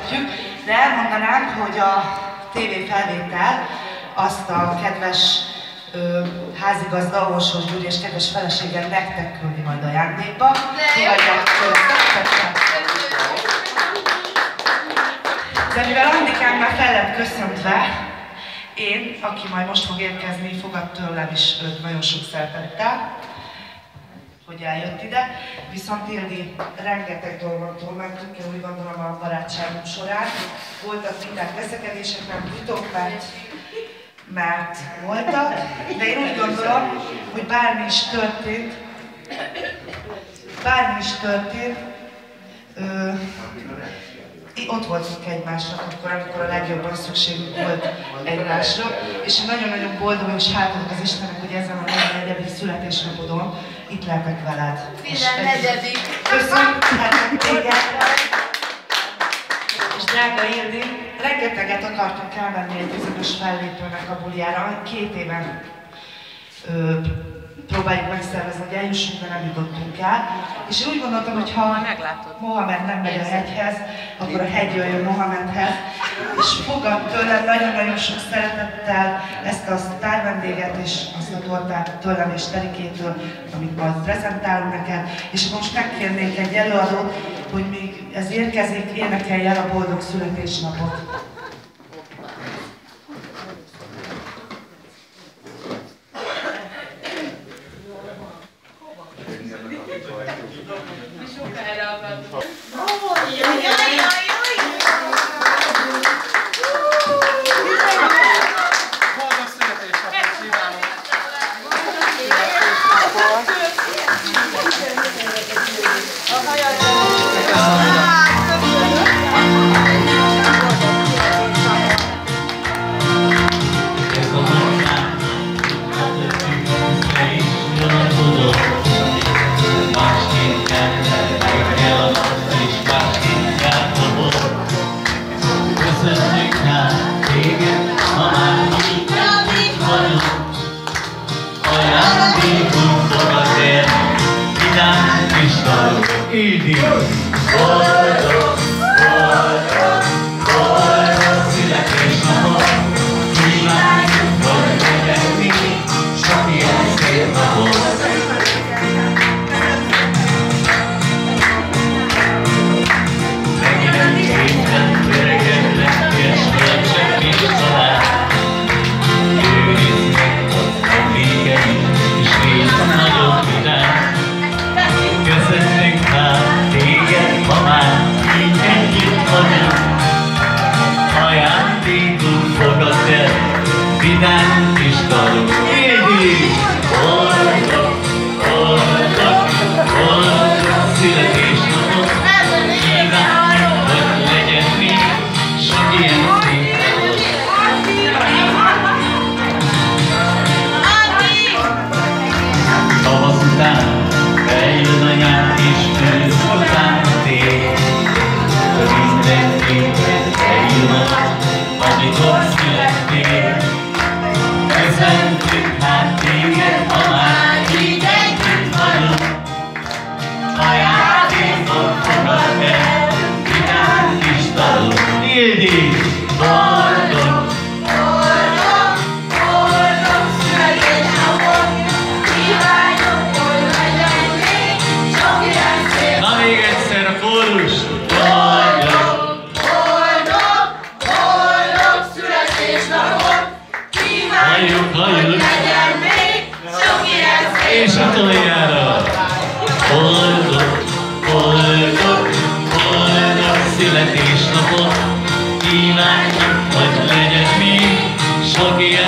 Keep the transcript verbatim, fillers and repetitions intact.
ünnepljük, de elmondanám, hogy a tévéfelvétel azt a kedves ö, házigazda, Orsós Gyuri és kedves felesége nektek küldi majd ajándékba. De mivel Andikán már fel lett köszöntve, én, aki majd most fog érkezni, fogad tőlem is őt nagyon sok szeretettel, hogy eljött ide. Viszont Ildi rengeteg dolgoktól mentünk, én úgy gondolom a barátságunk során. Voltak viták, veszekedések, nem titok, mert, mert voltak, de én úgy gondolom, hogy bármi is történt, bármi is történt, ö, ott voltunk egymásra, akkor, amikor a legjobban szükségünk volt egymásra, és én nagyon-nagyon boldog és hálálok az Istennek, hogy ezen a negyednegyedik születésnapodon itt lehetek veled. Minden negyedik! Köszönjük téged! És drága Ildi, rengeteget akartunk elmenni egy bizonyos fellépőnek a buliára, két éven ö, próbáljuk megszervezni, hogy eljussunk, de nem jutottunk el. És én úgy gondoltam, hogy ha Mohamed nem megy a hegyhez, akkor a hegy jöjjön Mohamedhez. És fogad tőlem nagyon-nagyon sok szeretettel ezt a sztárvendéget és azt a tortát tőlem és Terikétől, amit majd prezentálunk neked. És akkor most megkérnék egy előadót, hogy még ez érkezik, énekelj el a boldog születésnapot. Ildi! Boldog, boldog, boldog születésnapot! Kívánjuk, hogy legyen mi, sok ilyen szép napot! Megint héten öregednek, és földsem is talál. Őrizd meg ott emlékeit, és légy nagyon vidám. Köszönjük már téged, ha már így együtt vagyunk. Ajándékunk fogad el, vidám kis dalunk. Ildi! Boldog, boldog, boldog születésnapot! Kívánjuk, hogy legyen még sok ilyen szép napot! Tavasz után eljön a nyár és ősz után a tél. Mindenképpen eljön az, amikor születtél. Köszöntjük hát téged, ha már így együtt vagyunk. Ajándékot fogad el, vidám kis dalunk. Ildi! Boldog! Boldog, boldog születésnapot! Kívánjuk, hogy legyen még sok ilyen szép Na még egyszer a kórus! Boldog, boldog, boldog születésnapot! Kívánjuk, hogy legyen még sok ilyen szép És utoljára! Boldog, boldog, boldog születésnapot! Kívánjuk, hogy legyen még sok ilyen